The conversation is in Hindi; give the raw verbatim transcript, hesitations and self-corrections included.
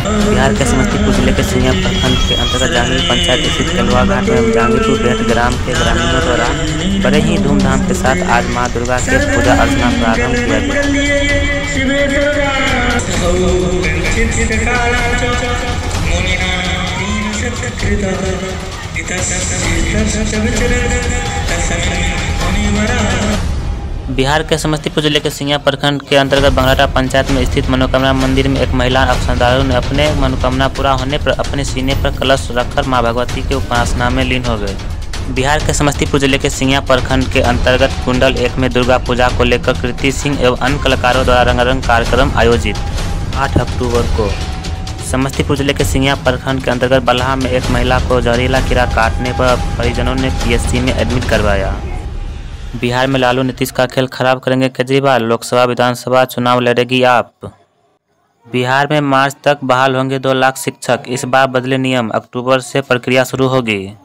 बिहार के समस्तीपुर जिले के सिंघिया प्रखंड के अंतर्गत जहांगीर पंचायत स्थित केलवा घाट में जहांगीरपुर बेट ग्राम के ग्रामीणों द्वारा बड़े ही धूमधाम के साथ आज मां दुर्गा के पूजा अर्चना प्रारंभ किया गया। बिहार के समस्तीपुर जिले के सिंघिया प्रखंड के अंतर्गत बंगराटा पंचायत में स्थित मनोकामना मंदिर में एक महिला श्रद्धालु ने अपने मनोकामना पूरा होने पर अपने सीने पर कलश रखकर मां भगवती के उपासना में लीन हो गए। बिहार के समस्तीपुर जिले के सिंघिया प्रखंड के अंतर्गत कुंडल एक में दुर्गा पूजा को लेकर कृति सिंह एवं अन्य कलाकारों द्वारा रंगारंग कार्यक्रम आयोजित। आठ अक्टूबर को समस्तीपुर जिले के सिंघिया प्रखंड के अंतर्गत बल्हा में एक महिला को जहरीला कीड़ा काटने पर परिजनों ने पीएचसी में एडमिट करवाया। बिहार में लालू नीतीश का खेल खराब करेंगे केजरीवाल, लोकसभा विधानसभा चुनाव लड़ेगी आप। बिहार में मार्च तक बहाल होंगे दो लाख शिक्षक, इस बार बदले नियम, अक्टूबर से प्रक्रिया शुरू होगी।